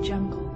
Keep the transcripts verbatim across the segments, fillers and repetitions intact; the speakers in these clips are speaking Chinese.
Jungle.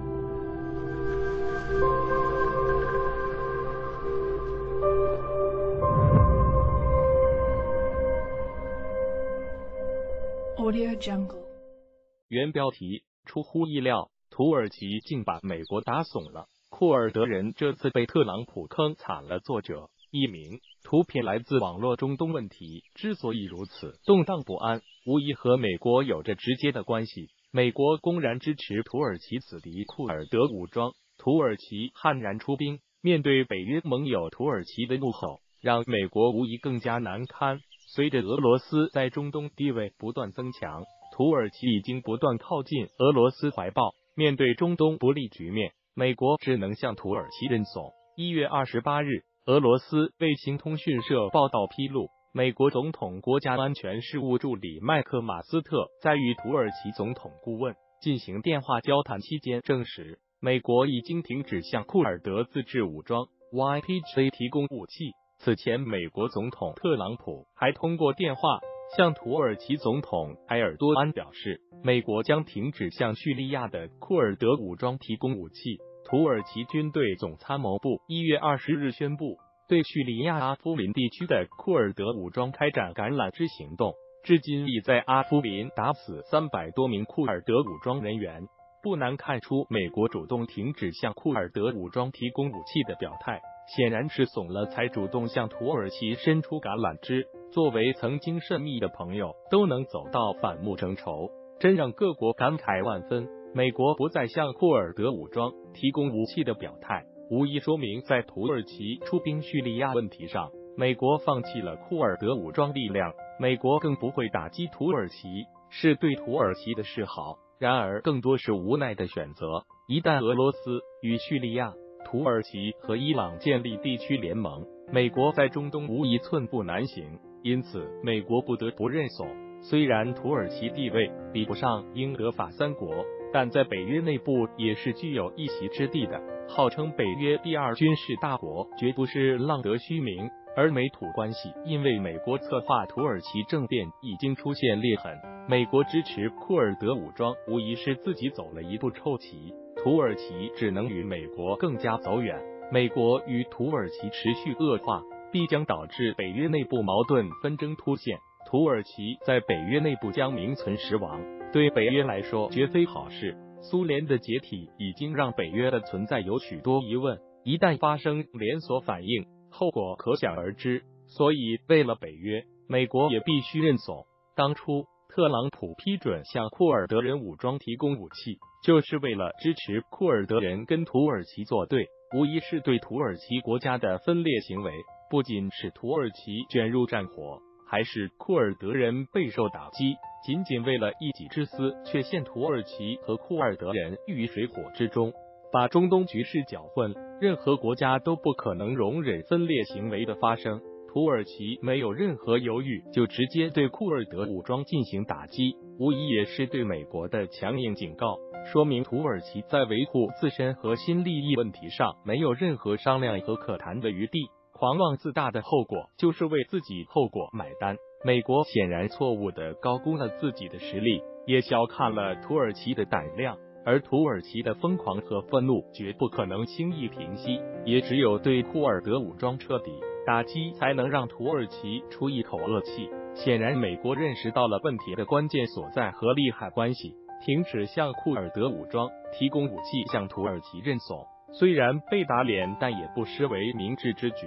Audio Jungle. 原标题：出乎意料，土耳其竟把美国打怂了。库尔德人这次被特朗普坑惨了。作者：佚名。图片来自网络。中东问题之所以如此动荡不安，无疑和美国有着直接的关系。美国公然支持土耳其死敌库尔德武装，土耳其悍然出兵，面对北约盟友土耳其的怒吼，让美国无疑更加难堪。随着俄罗斯在中东地位不断增强，土耳其已经不断靠近俄罗斯怀抱。面对中东不利局面，美国只能向土耳其认怂。一月二十八日，俄罗斯卫星通讯社报道披露，美国总统国家安全事务助理麦克马斯特在与土耳其总统顾问进行电话交谈期间证实，美国已经停止向库尔德自治武装 Y P G 提供武器。此前，美国总统特朗普还通过电话向土耳其总统埃尔多安表示，美国将停止向叙利亚的库尔德武装提供武器。土耳其军队总参谋部一月二十日宣布，对叙利亚阿夫林地区的库尔德武装开展橄榄枝行动，至今已在阿夫林打死三百多名库尔德武装人员。不难看出，美国主动停止向库尔德武装提供武器的表态，显然是怂了才主动向土耳其伸出橄榄枝。作为曾经甚密的朋友，都能走到反目成仇，真让各国感慨万分。美国不再向库尔德武装提供武器的表态，无疑说明在土耳其出兵叙利亚问题上，美国放弃了库尔德武装力量。美国更不会打击土耳其，是对土耳其的示好，然而更多是无奈的选择。一旦俄罗斯与叙利亚、土耳其和伊朗建立地区联盟，美国在中东无疑寸步难行。因此，美国不得不认怂。虽然土耳其地位比不上英德法三国，但在北约内部也是具有一席之地的。号称北约第二军事大国，绝不是浪得虚名。而美土关系因为美国策划土耳其政变已经出现裂痕，美国支持库尔德武装无疑是自己走了一步臭棋，土耳其只能与美国更加走远。美国与土耳其持续恶化，必将导致北约内部矛盾纷争凸现，土耳其在北约内部将名存实亡，对北约来说绝非好事。苏联的解体已经让北约的存在有许多疑问，一旦发生连锁反应，后果可想而知。所以为了北约，美国也必须认怂。当初特朗普批准向库尔德人武装提供武器，就是为了支持库尔德人跟土耳其作对，无疑是对土耳其国家的分裂行为，不仅使土耳其卷入战火，还使库尔德人备受打击。仅仅为了一己之私，却陷土耳其和库尔德人于水火之中，把中东局势搅混。任何国家都不可能容忍分裂行为的发生。土耳其没有任何犹豫，就直接对库尔德武装进行打击，无疑也是对美国的强硬警告，说明土耳其在维护自身核心利益问题上没有任何商量和可谈的余地。狂妄自大的后果就是为自己后果买单。美国显然错误地高估了自己的实力，也小看了土耳其的胆量，而土耳其的疯狂和愤怒绝不可能轻易平息，也只有对库尔德武装彻底打击，才能让土耳其出一口恶气。显然，美国认识到了问题的关键所在和利害关系，停止向库尔德武装提供武器，向土耳其认怂。虽然被打脸，但也不失为明智之举。